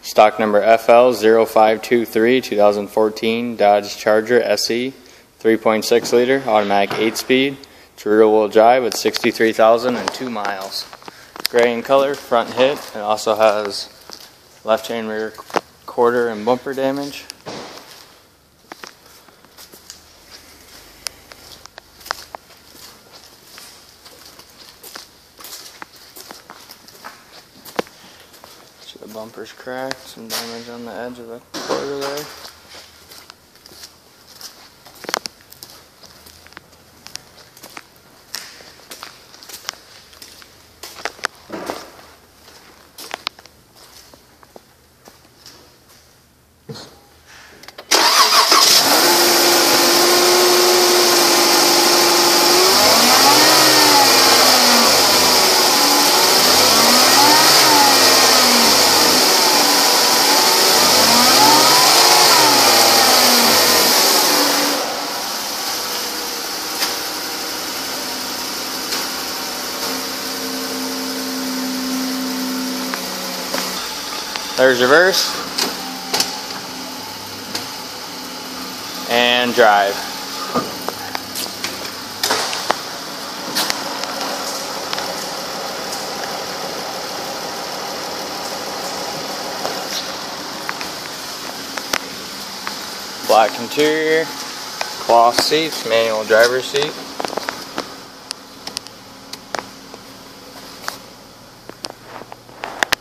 Stock number FL0523 2014 Dodge Charger SE 3.6 liter automatic 8-speed. It's rear-wheel drive with 63,002 miles. Gray in color, front hit. It also has left chain rear quarter and bumper damage. The bumper's cracked, some damage on the edge of the quarter there. There's reverse and drive. Black interior, cloth seats, manual driver's seat.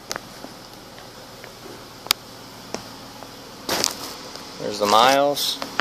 There's the miles.